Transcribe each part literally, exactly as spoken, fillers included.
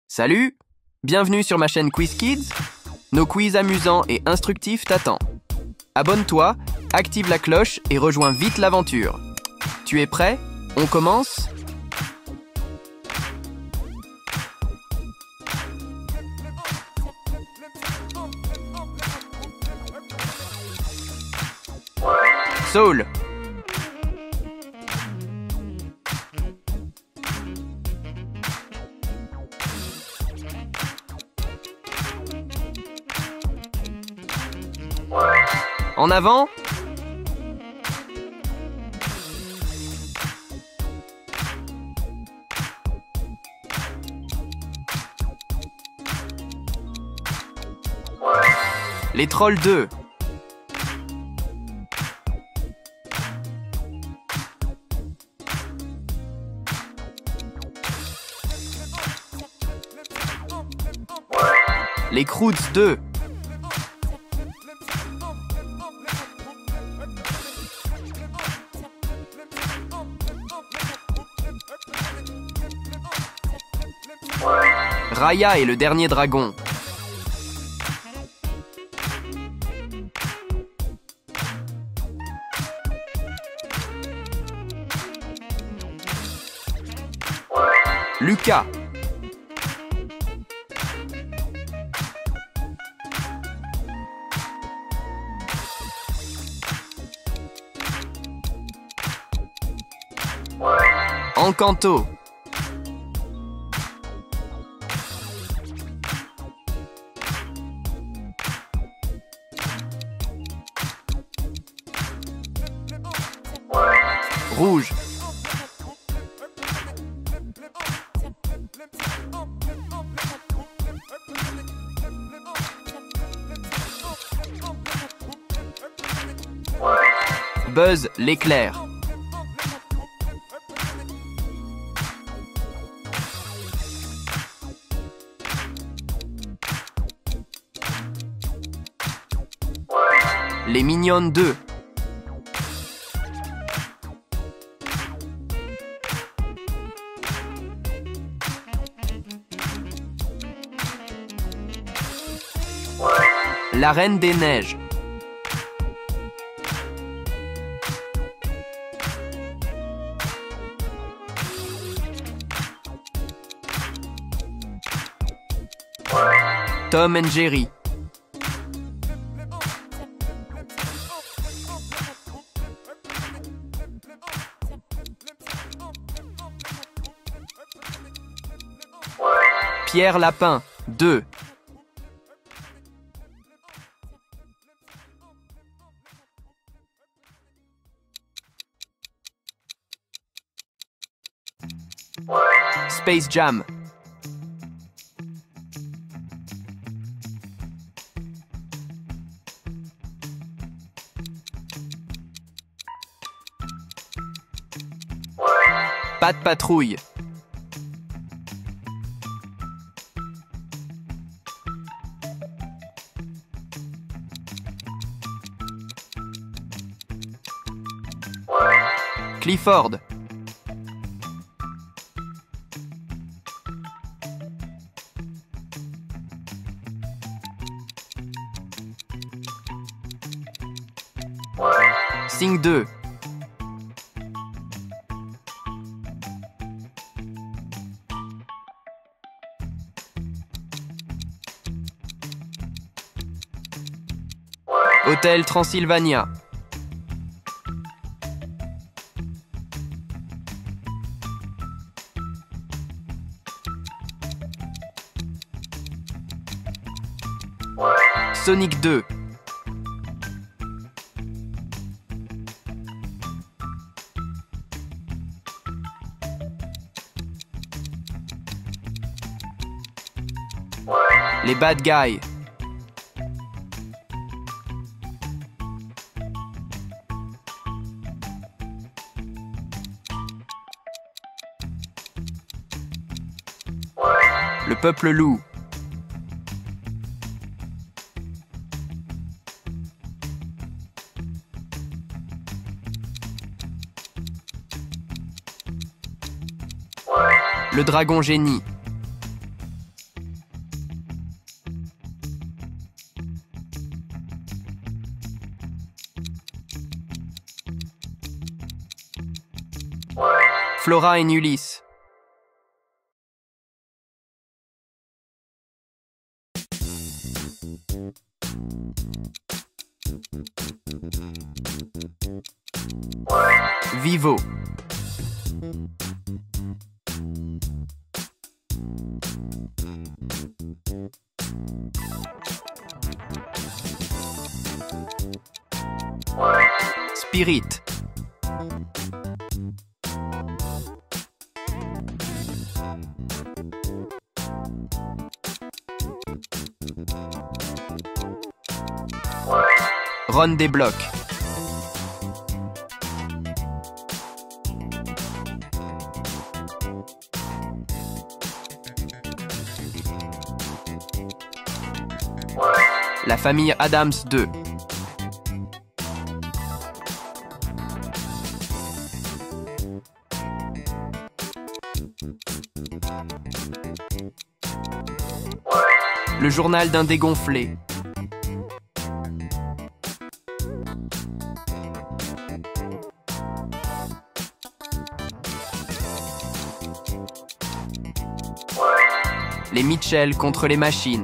Salut! Bienvenue sur ma chaîne Quiz Kids. Nos quiz amusants et instructifs t'attendent. Abonne-toi, active la cloche et rejoins vite l'aventure. Tu es prêt? On commence? Saul. En avant. Les trolls deux. Les Croods deux. Raya et le dernier dragon. Lucas. Encanto. Rouge. Buzz l'éclair. Les Mignonnes deux. La Reine des Neiges. Tom and Jerry. Pierre Lapin deux. Space Jam. Pat' Patrouille. Clifford. Sing deux. Hôtel Transylvania. Sonic deux. Les Bad Guys. Le Peuple Loup. Le Dragon Génie. Flora et Nulis. Vivo. Spirit. Ron des blocs. La famille Adams deux. Le journal d'un dégonflé. Les Mitchell contre les machines.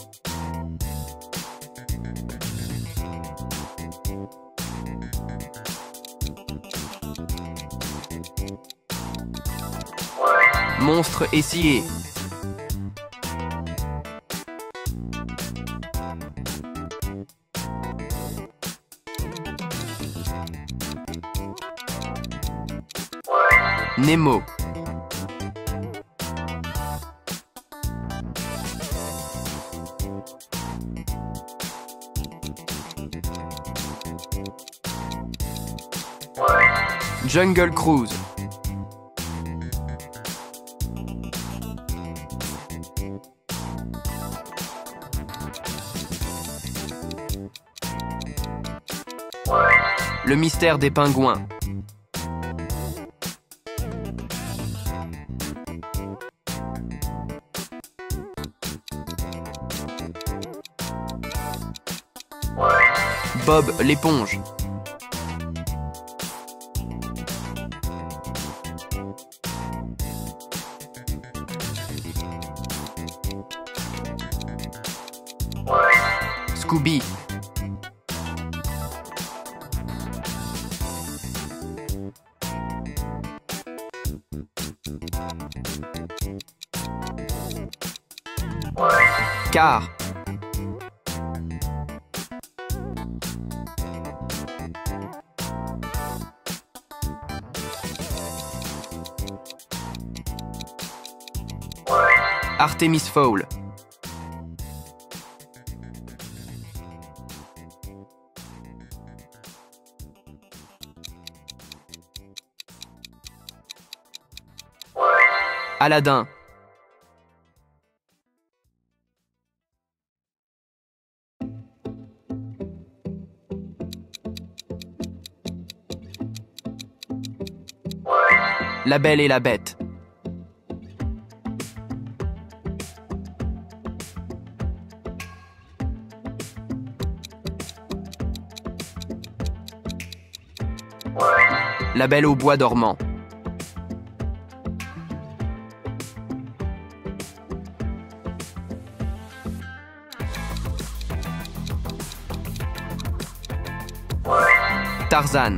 Monstre et scié. Nemo. Jungle Cruise. Le mystère des pingouins. Bob l'éponge. Scooby. Car. Artemis Fowl. Aladdin. La Belle et la Bête. La Belle au bois dormant. Tarzan.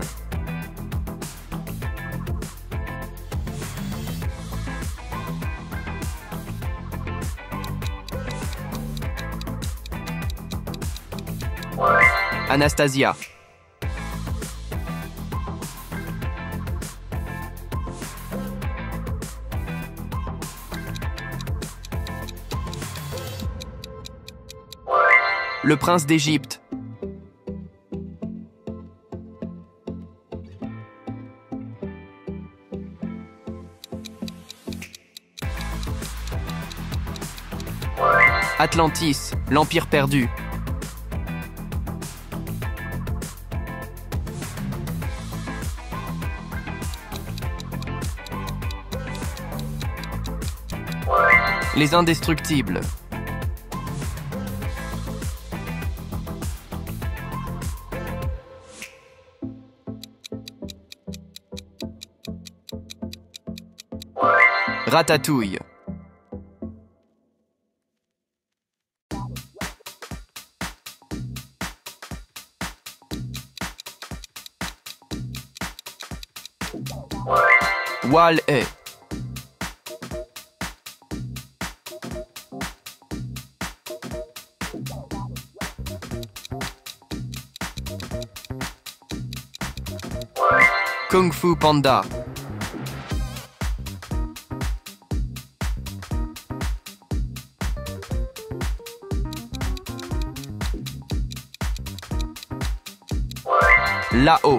Anastasia. Le prince d'Égypte. Atlantis, l'Empire perdu. Les Indestructibles. Ratatouille. Wall-E. Kung Fu Panda. Là-haut.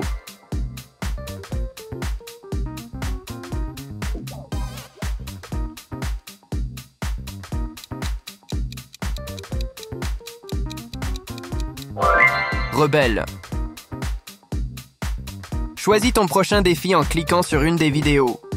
Rebelle. Choisis ton prochain défi en cliquant sur une des vidéos.